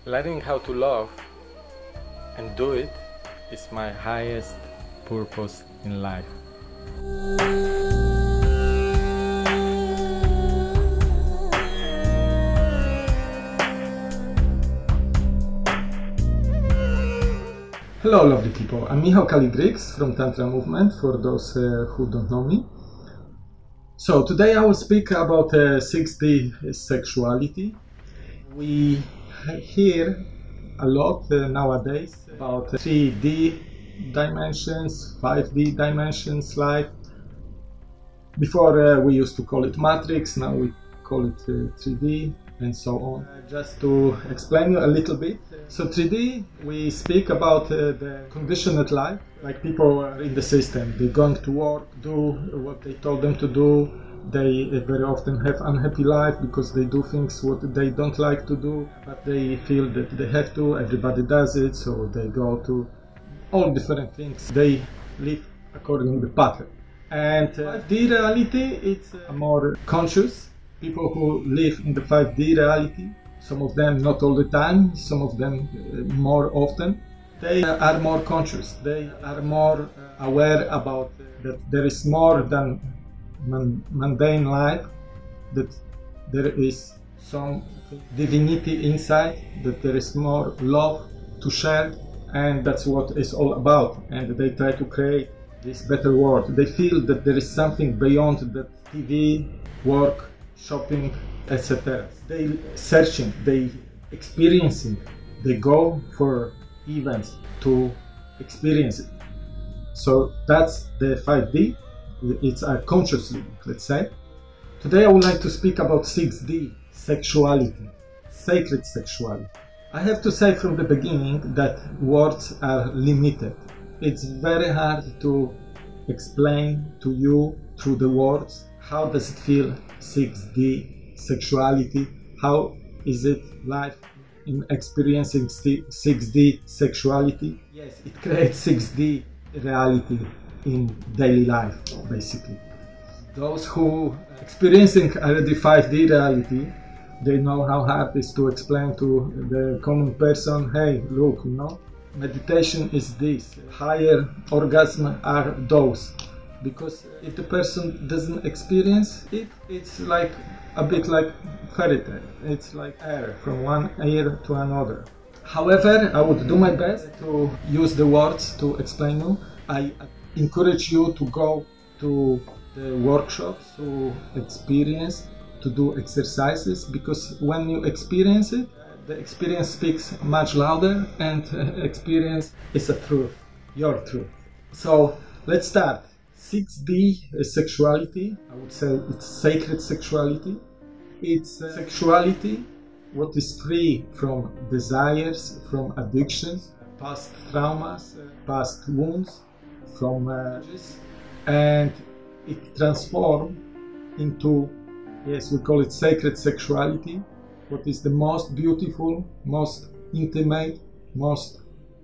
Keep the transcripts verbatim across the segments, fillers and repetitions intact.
Learning how to love and do it is my highest purpose in life. Hello lovely people, I'm Michał Kalidrix from Tantra Movement, for those uh, who don't know me. So today I will speak about uh, six D sexuality. We hear a lot uh, nowadays about uh, three D dimensions, five D dimensions life. Before uh, we used to call it matrix, now we call it uh, three D and so on. Uh, just to explain you a little bit. So three D, we speak about uh, the conditioned life, like people are in the system. They're going to work, do what they told them to do. They uh, very often have unhappy life because they do things what they don't like to do, but they feel that they have to, everybody does it, so they go to all different things. They live according to the pattern. And uh, five D reality, it's uh, more conscious. People who live in the five D reality, some of them not all the time, some of them uh, more often, they uh, are more conscious. They are more uh, aware about uh, that there is more than man mundane life, that there is some divinity inside, that there is more love to share, and that's what it's all about. And they try to create this better world. They feel that there is something beyond that T V, work, shopping, et cetera. They searching, they experiencing, they go for events to experience it. So that's the five D. It's a conscious living, let's say. Today I would like to speak about six D sexuality, sacred sexuality. I have to say from the beginning that words are limited. It's very hard to explain to you through the words how does it feel six D sexuality, how is it life in experiencing six D sexuality. Yes, it creates six D reality in daily life, basically. Those who experiencing already five D reality, they know how hard it is to explain to the common person, hey, look, you know, meditation is this, higher orgasm are those. Because if the person doesn't experience it, it's like a bit like fairy tale. It's like air from one ear to another. However, I would do my best to use the words to explain you. I encourage you to go to the workshops, to experience, to do exercises, because when you experience it, the experience speaks much louder, and experience is a truth, your truth. So let's start. six D sexuality, I would say it's sacred sexuality. It's uh, sexuality what is free from desires, from addictions, past traumas, past wounds, from uh, and it transforms into, yes, we call it sacred sexuality, what is the most beautiful, most intimate, most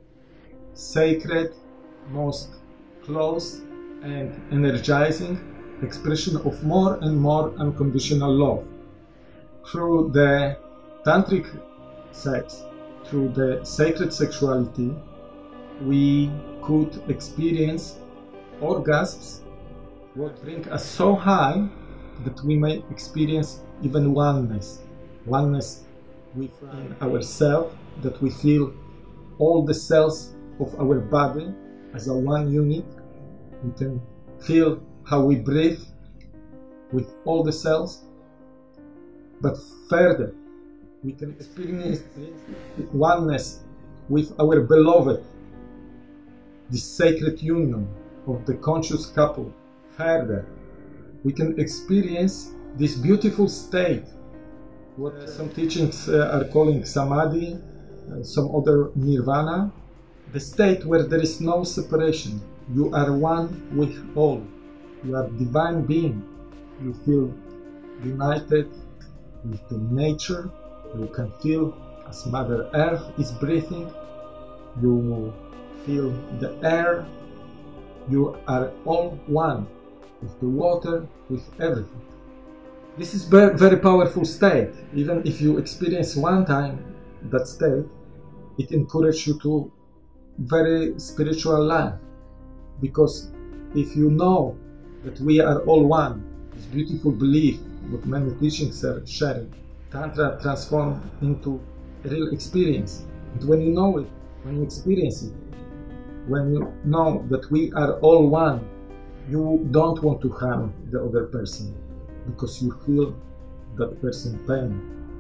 sacred, most close and energizing expression of more and more unconditional love. Through the tantric sex, through the sacred sexuality, we could experience orgasms what bring us so high that we may experience even oneness. Oneness within ourselves, that we feel all the cells of our body as a one unit. We can feel how we breathe with all the cells, but further we can experience oneness with our beloved, this sacred union of the conscious couple. Further, we can experience this beautiful state, what some teachings uh, are calling samadhi, uh, some other nirvana, the state where there is no separation. You are one with all. You are divine being. You feel united with the nature. You can feel as Mother Earth is breathing. You feel the air. You are all one with the water, with everything. This is a very powerful state. Even if you experience one time, that state, it encourages you to very spiritual life. Because if you know that we are all one, this beautiful belief, what many teachings are sharing, Tantra transforms into a real experience. And when you know it, when you experience it, when you know that we are all one, you don't want to harm the other person because you feel that person pain.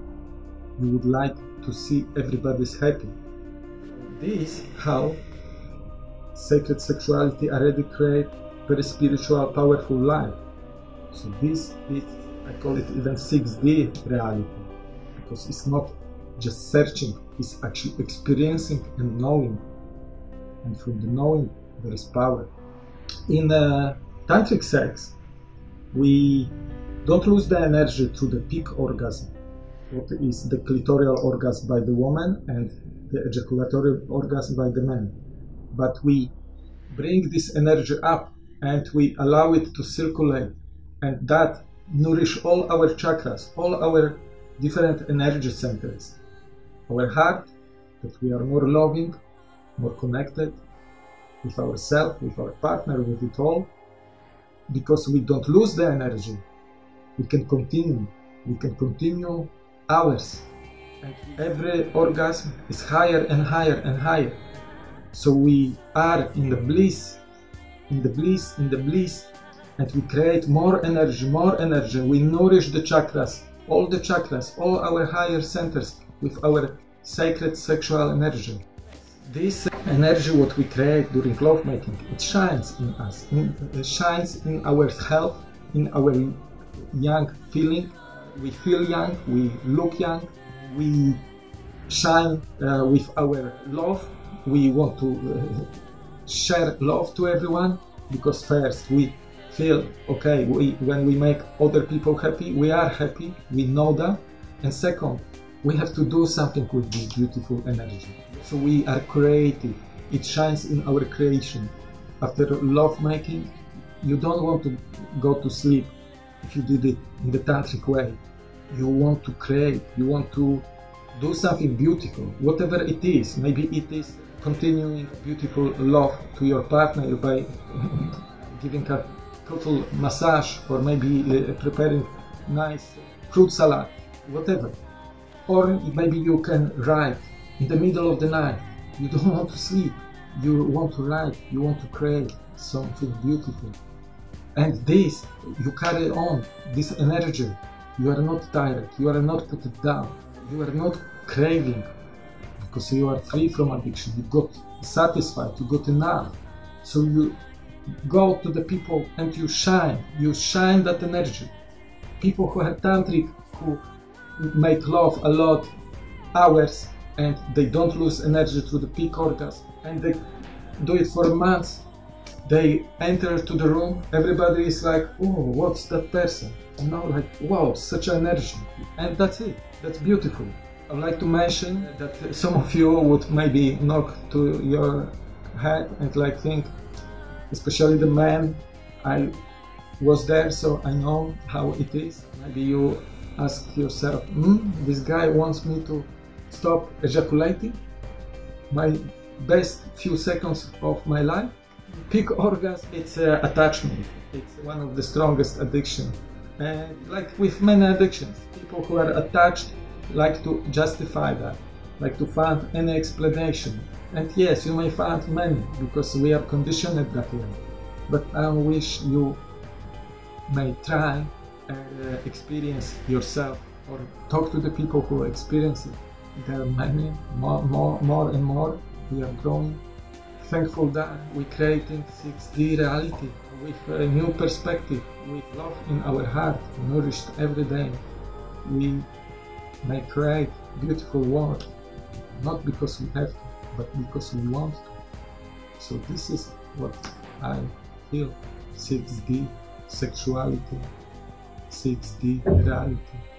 You would like to see everybody's happy. This is how sacred sexuality already create very spiritual, powerful life. So this is, I call it even six D reality, because it's not just searching, it's actually experiencing and knowing. And from the knowing, there is power. In uh, tantric sex, we don't lose the energy through the peak orgasm, what is the clitoral orgasm by the woman and the ejaculatory orgasm by the man. But we bring this energy up and we allow it to circulate, and that nourish all our chakras, all our different energy centers. Our heart, that we are more loving, more connected with ourselves, with our partner, with it all. Because we don't lose the energy, we can continue. We can continue hours. And every orgasm is higher and higher and higher. So we are in the bliss, in the bliss, in the bliss, and we create more energy, more energy. We nourish the chakras, all the chakras, all our higher centers with our sacred sexual energy. This energy, what we create during lovemaking, it shines in us, in, it shines in our health, in our young feeling. We feel young, we look young, we shine uh, with our love. We want to uh, share love to everyone, because first we feel, okay, we, when we make other people happy, we are happy, we know that. And second, we have to do something with this beautiful energy. So we are creative, it shines in our creation. After love making, you don't want to go to sleep if you did it in the tantric way. You want to create, you want to do something beautiful, whatever it is. Maybe it is continuing beautiful love to your partner by giving a total massage, or maybe uh, preparing nice fruit salad, whatever. Or maybe you can write in the middle of the night. You don't want to sleep, you want to write, you want to create something beautiful. And this, you carry on, this energy. You are not tired, you are not put it down, you are not craving, because you are free from addiction, you got satisfied, you got enough. So you go to the people and you shine, you shine that energy. People who are tantric, who make love a lot, hours, and they don't lose energy through the peak orgasm, and they do it for months. They enter to the room, everybody is like, oh, what's that person? You know, like, wow, such energy. And that's it, that's beautiful. I would like to mention that some of you would maybe knock to your head and like think, especially the man, I was there, so I know how it is. Maybe you ask yourself, hmm, this guy wants me to stop ejaculating? My best few seconds of my life? Peak orgasm, it's uh, attachment. It's one of the strongest addictions. And like with many addictions, people who are attached like to justify that, like to find any explanation. And yes, you may find many, because we are conditioned that way. But I wish you may try and uh, experience yourself, or talk to the people who experience it. There are many, more, more, more and more. We are growing. Thankful that we're creating six D reality with a new perspective, with love in our heart, nourished every day. We may create beautiful world, not because we have to, but because we want to. So this is what I feel, six D sexuality, six D reality,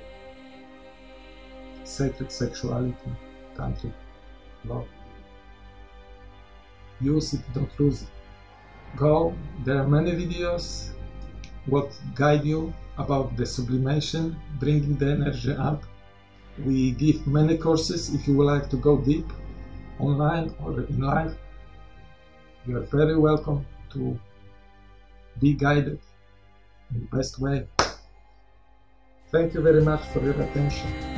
sacred sexuality, tantric love. Use it, don't lose it. Go, there are many videos what guide you about the sublimation, bringing the energy up. We give many courses. If you would like to go deep, online or in life, you are very welcome to be guided in the best way. Thank you very much for your attention.